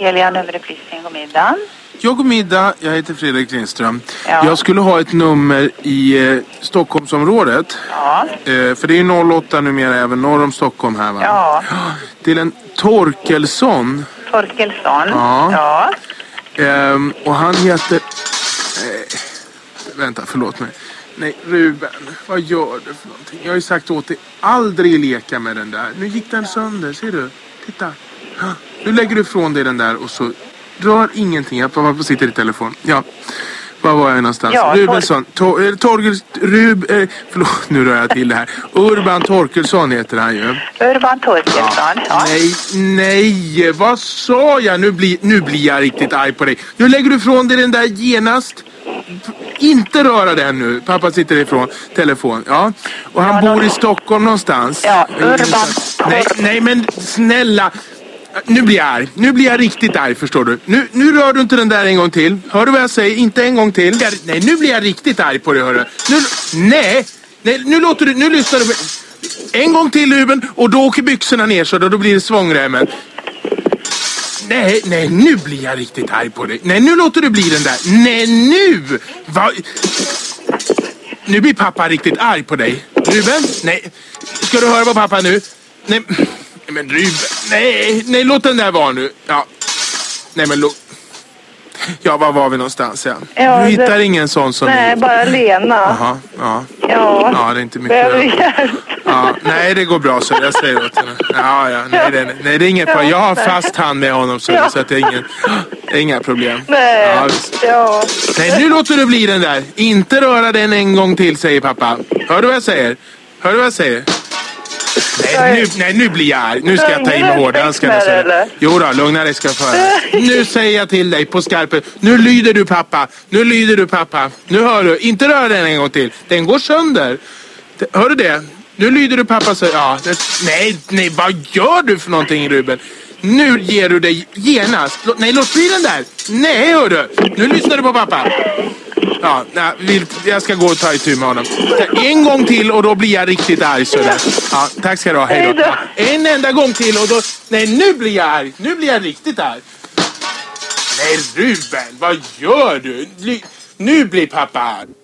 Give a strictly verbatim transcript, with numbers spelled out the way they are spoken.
Telia nummerupplysning, god middag. Ja, god middag. Jag heter Fredrik Lindström. Ja. Jag skulle ha ett nummer i eh, Stockholmsområdet. Ja. Eh, för det är ju noll åtta numera även norr om Stockholm här, va? Ja. Till en Torkelsson. Torkelsson. Ja. Ja. Ehm, och han heter... Eh, vänta, förlåt mig. Nej, Ruben. Vad gör du för någonting? Jag har ju sagt åt dig aldrig leka med den där. Nu gick den sönder, ser du? Titta. Nu lägger du ifrån dig den där och så rör ingenting. Jag bara sitter i telefon. Ja. Var var jag någonstans? Ja, Rubensson. Tor- eh, Torgel... Rub... Eh, förlåt, nu rör jag till det här. Urban Torkelsson heter han ju. Urban Torkelsson, ja. ja. Nej, nej. Vad sa jag? Nu blir, nu blir jag riktigt arg på dig. Nu lägger du ifrån dig den där genast. Inte röra den nu. Pappa sitter ifrån telefon. Ja. Och han Ja, bor då... i Stockholm någonstans. Ja, Urban. Nej, nej, men snälla. Nu blir jag arg. Nu blir jag riktigt arg, förstår du. Nu, nu rör du inte den där en gång till. Hör du vad jag säger? Inte en gång till. Nej, nu blir jag riktigt arg på dig, hörru. Nu, nej, nej, nu låter du, nu lyssnar du. En gång till, Ruben, och då åker byxorna ner så då, då blir det svångremmen. Nej, nej, nu blir jag riktigt arg på dig. Nej, nu låter du bli den där. Nej, nu! Va? Nu blir pappa riktigt arg på dig. Ruben, nej. Ska du höra på pappa nu? Nej, men Ruben, nej, nej, låt den där vara nu. Ja, nej men låt. Ja, var var vi någonstans? Ja. Ja, du det... hittar ingen sån som Nej, ni... bara Lena. Jaha, ja. Ja. Ja, det är inte mycket. Behöver du hjälp? Ja, nej, det går bra så jag säger åt henne. Ja, ja, nej, det, nej, det är inget problem. Jag har fast hand med honom så, ja. Så att det är, ingen, det är inga problem. Nej, ja, ja. Nej, nu låter du bli den där. Inte röra den en gång till, säger pappa. Hör du vad jag säger? Hör du vad jag säger? Nej, nu, nej, nu blir jag arg. Nu ska jag ta i med hårdhandskarna. Jo då, lugna dig ska jag föra. Nu säger jag till dig på skarpen. Nu lyder du pappa. Nu lyder du pappa. Nu hör du. Inte röra den en gång till. Den går sönder. Hör du det? Nu lyder du pappa så. Ja, det, nej, nej, vad gör du för någonting, Ruben? Nu ger du dig genast. Lå, nej, låt bli den där. Nej, hör du. Nu lyssnar du på pappa. Ja, nej, jag ska gå och ta itu med honom. En gång till och då blir jag riktigt arg. Så där. Ja, tack ska du ha. Hej då. Ja, en enda gång till och då... Nej, nu blir jag arg. Nu blir jag riktigt arg. Nej, Ruben, vad gör du? Nu blir pappa arg.